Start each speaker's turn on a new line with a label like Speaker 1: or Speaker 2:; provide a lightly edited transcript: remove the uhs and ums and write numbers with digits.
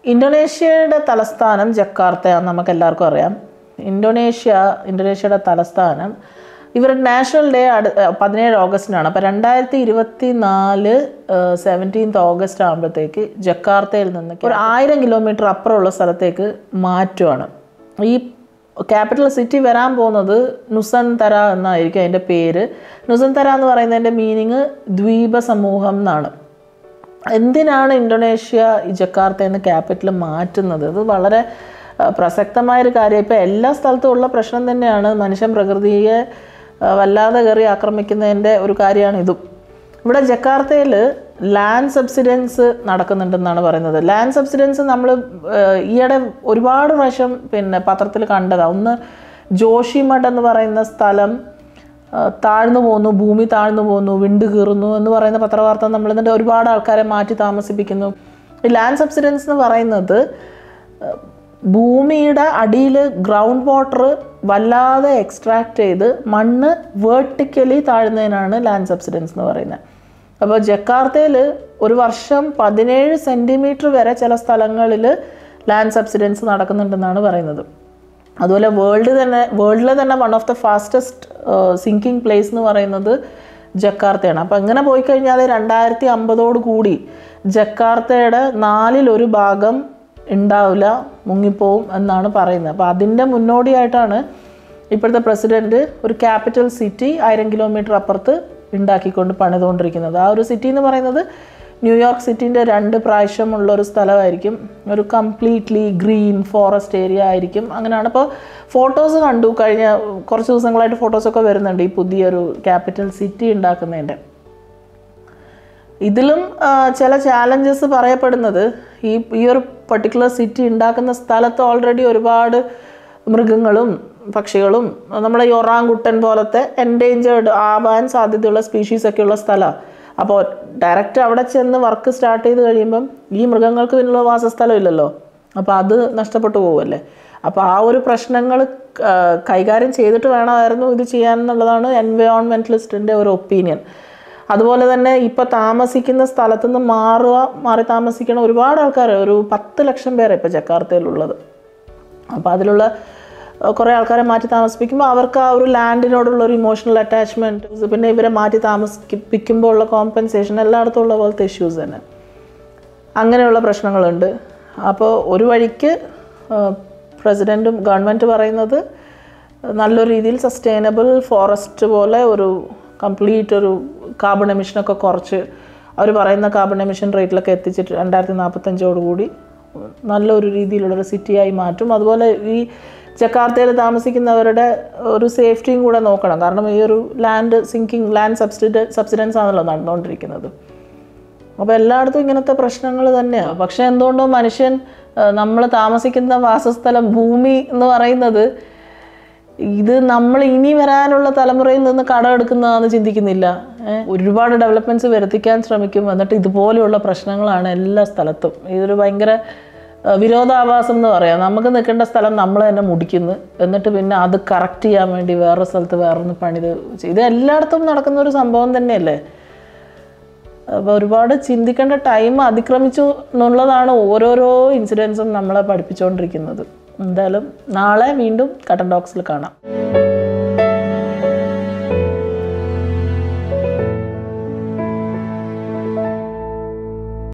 Speaker 1: ഇന്തോനേഷ്യയുടെ തലസ്ഥാനം ജക്കാർത്തയാണെന്ന് നമുക്ക് എല്ലാവർക്കും അറിയാം. ഇന്തോനേഷ്യയുടെ തലസ്ഥാനം ഇവരുടെ നാഷണൽ ഡേ 17 ഓഗസ്റ്റിനാണ്. അപ്പോൾ 2024 17 ഓഗസ്റ്റ് ആകുമ്പോഴത്തേക്ക് ജക്കാർത്തയിൽ നിന്ന് ഒരു 1000 കിലോമീറ്റർ അപ്പുറമുള്ള സ്ഥലത്തേക്ക് മാറ്റുവാണ്. ഈ ക്യാപിറ്റൽ സിറ്റി വരാൻ പോകുന്നത് നുസന്തര എന്നായിരിക്കും അതിൻ്റെ പേര്. നുസന്തര എന്ന് പറയുന്നതിൻ്റെ മീനിങ് ദ്വീപ സമൂഹം എന്നാണ്. എന്തിനാണ് ഇന്തോനേഷ്യ ഈ ജക്കാർത്തയിൽ നിന്ന് ക്യാപിറ്റൽ മാറ്റുന്നത്? ഇത് വളരെ പ്രസക്തമായൊരു കാര്യം. ഇപ്പോൾ എല്ലാ സ്ഥലത്തും ഉള്ള പ്രശ്നം തന്നെയാണ്. മനുഷ്യൻ പ്രകൃതിയെ വല്ലാതെ കയറി ആക്രമിക്കുന്നതിൻ്റെ ഒരു കാര്യമാണ് ഇതും. ഇവിടെ ജക്കാർത്തയിൽ ലാൻഡ് സബ്സിഡൻസ് നടക്കുന്നുണ്ടെന്നാണ് പറയുന്നത്. ലാൻഡ് സബ്സിഡൻസ് നമ്മൾ ഈയിടെ ഒരുപാട് പ്രാവശ്യം പത്രത്തിൽ കണ്ടതാണ്. ഒന്ന് ജോഷിമഠ് എന്ന് പറയുന്ന സ്ഥലം താഴ്ന്നു പോകുന്നു, ഭൂമി താഴ്ന്നു പോകുന്നു, വിണ്ട് കീറുന്നു എന്ന് പറയുന്ന പത്രവാർത്ത നമ്മൾ എന്നിട്ട് ഒരുപാട് ആൾക്കാരെ മാറ്റി താമസിപ്പിക്കുന്നു. ഈ ലാൻഡ് സബ്സിഡൻസ് എന്ന് പറയുന്നത് ഭൂമിയുടെ അടിയിൽ ഗ്രൗണ്ട് വാട്ടർ വല്ലാതെ എക്സ്ട്രാക്ട് ചെയ്ത് മണ്ണ് വേർട്ടിക്കലി താഴ്ന്നതിനാണ് ലാൻഡ് സബ്സിഡൻസ് എന്ന് പറയുന്നത്. അപ്പോൾ ജക്കാർത്തയിൽ ഒരു വർഷം 17 സെൻറ്റിമീറ്റർ വരെ ചില സ്ഥലങ്ങളിൽ ലാൻഡ് സബ്സിഡൻസ് നടക്കുന്നുണ്ടെന്നാണ് പറയുന്നത്. അതുപോലെ വേൾഡിലെ തന്നെ one of the fastest sinking place എന്ന് പറയുന്നത് ജക്കാർത്തയാണ്. അപ്പോൾ ഇങ്ങനെ പോയി കഴിഞ്ഞാൽ 2050 കൂടി ജക്കാർത്തയുടെ 1/4 ഭാഗം ഉണ്ടാവില്ല, മുങ്ങിപ്പോവും എന്നാണ് പറയുന്നത്. അപ്പോൾ അതിൻ്റെ മുന്നോടിയായിട്ടാണ് ഇപ്പോഴത്തെ പ്രസിഡൻറ്റ് ഒരു ക്യാപിറ്റൽ സിറ്റി 1000 കിലോമീറ്റർ അപ്പുറത്ത് ഉണ്ടാക്കിക്കൊണ്ട് പണിതുകൊണ്ടിരിക്കുന്നത്. ആ ഒരു സിറ്റി എന്ന് പറയുന്നത് ന്യൂയോർക്ക് സിറ്റീൻ്റെ 2 പ്രാവശ്യമുള്ളൊരു സ്ഥലമായിരിക്കും. ഒരു കംപ്ലീറ്റ്ലി ഗ്രീൻ ഫോറസ്റ്റ് ഏരിയ ആയിരിക്കും. അങ്ങനെയാണ്. ഇപ്പോൾ ഫോട്ടോസ് കണ്ടു, കഴിഞ്ഞ കുറച്ച് ദിവസങ്ങളായിട്ട് ഫോട്ടോസൊക്കെ വരുന്നുണ്ട് ഈ പുതിയൊരു ക്യാപിറ്റൽ സിറ്റി ഉണ്ടാക്കുന്നതിൻ്റെ. ഇതിലും ചില ചാലഞ്ചസ് പറയപ്പെടുന്നത് ഈ ഒരു പർട്ടിക്കുലർ സിറ്റി ഉണ്ടാക്കുന്ന സ്ഥലത്ത് ഓൾറെഡി ഒരുപാട് മൃഗങ്ങളും പക്ഷികളും നമ്മുടെ ഈ ഒറാങ്കുട്ടൻ പോലത്തെ എൻഡേഞ്ചേർഡ് ആവാൻ സാധ്യതയുള്ള സ്പീഷീസൊക്കെയുള്ള സ്ഥലമാണ്. അപ്പോൾ ഡയറക്റ്റ് അവിടെ ചെന്ന് വർക്ക് സ്റ്റാർട്ട് ചെയ്ത് കഴിയുമ്പം ഈ മൃഗങ്ങൾക്ക് പിന്നുള്ള വാസസ്ഥലം ഇല്ലല്ലോ. അപ്പോൾ അത് നഷ്ടപ്പെട്ടു പോകുമല്ലേ. അപ്പോൾ ആ ഒരു പ്രശ്നങ്ങൾ കൈകാര്യം ചെയ്തിട്ട് വേണമായിരുന്നു ഇത് ചെയ്യാനെന്നുള്ളതാണ് എൻവയോൺമെൻറ്റലിസ്റ്റിൻ്റെ ഒരു ഒപ്പീനിയൻ. അതുപോലെ തന്നെ ഇപ്പോൾ താമസിക്കുന്ന സ്ഥലത്തു നിന്ന് മാറി താമസിക്കണ ഒരുപാട് ആൾക്കാർ, ഒരു 10 ലക്ഷം പേരെ ഇപ്പോൾ ജക്കാർത്തയിലുള്ളത്. അപ്പോൾ അതിലുള്ള കുറേ ആൾക്കാരെ മാറ്റി താമസിപ്പിക്കുമ്പോൾ അവർക്ക് ആ ഒരു ലാൻഡിനോടുള്ള ഒരു ഇമോഷണൽ അറ്റാച്ച്മെൻറ്റ്, പിന്നെ ഇവരെ മാറ്റി താമസിപ്പിക്കുമ്പോൾ ഉള്ള കോമ്പൻസേഷൻ, എല്ലായിടത്തും ഉള്ള പോലത്തെ ഇഷ്യൂസ് തന്നെ, അങ്ങനെയുള്ള പ്രശ്നങ്ങളുണ്ട്. അപ്പോൾ ഒരു വഴിക്ക് പ്രസിഡൻറ്റും ഗവൺമെൻറ് പറയുന്നത് നല്ലൊരു രീതിയിൽ സസ്റ്റൈനബിൾ ഫോറസ്റ്റ് പോലെ ഒരു കംപ്ലീറ്റ് ഒരു കാർബൺ എമിഷനൊക്കെ കുറച്ച് അവർ പറയുന്ന കാർബൺ എമിഷൻ റേറ്റിലൊക്കെ എത്തിച്ചിട്ട് 2045 കൂടി നല്ലൊരു രീതിയിലുള്ളൊരു സിറ്റിയായി മാറ്റും. അതുപോലെ ഈ ജക്കാർത്തയിൽ താമസിക്കുന്നവരുടെ ഒരു സേഫ്റ്റിയും കൂടെ നോക്കണം. കാരണം ഈ ഒരു ലാൻഡ് സബ്സിഡൻസ് ആണല്ലോ നടന്നുകൊണ്ടിരിക്കുന്നത്. അപ്പോൾ എല്ലായിടത്തും ഇങ്ങനത്തെ പ്രശ്നങ്ങൾ തന്നെയാണ്. പക്ഷേ എന്തുകൊണ്ടോ മനുഷ്യൻ നമ്മൾ താമസിക്കുന്ന വാസസ്ഥലം ഭൂമി എന്ന് പറയുന്നത് ഇത് നമ്മൾ ഇനി വരാനുള്ള തലമുറയിൽ നിന്ന് കടമെടുക്കുന്നതാണെന്ന് ചിന്തിക്കുന്നില്ല. ഒരുപാട് ഡെവലപ്മെൻറ്റ്സ് വരുത്തിക്കാൻ ശ്രമിക്കും, എന്നിട്ട് ഇതുപോലെയുള്ള പ്രശ്നങ്ങളാണ് എല്ലാ സ്ഥലത്തും. ഇതൊരു ഭയങ്കര വിരോധാഭാസം എന്ന് പറയാം. നമുക്ക് നിൽക്കേണ്ട സ്ഥലം നമ്മൾ തന്നെ മുടിക്കുന്നു, എന്നിട്ട് പിന്നെ അത് കറക്റ്റ് ചെയ്യാൻ വേണ്ടി വേറൊരു സ്ഥലത്ത് വേറൊന്ന് പണിത് ഇത് എല്ലായിടത്തും നടക്കുന്ന ഒരു സംഭവം തന്നെയല്ലേ. അപ്പോൾ ഒരുപാട് ചിന്തിക്കേണ്ട ടൈം അതിക്രമിച്ചു എന്നുള്ളതാണ് ഓരോരോ ഇൻസിഡൻസും നമ്മളെ പഠിപ്പിച്ചുകൊണ്ടിരിക്കുന്നത്. എന്തായാലും നാളെ വീണ്ടും കട്ടൻ ടോക്സിൽ കാണാം.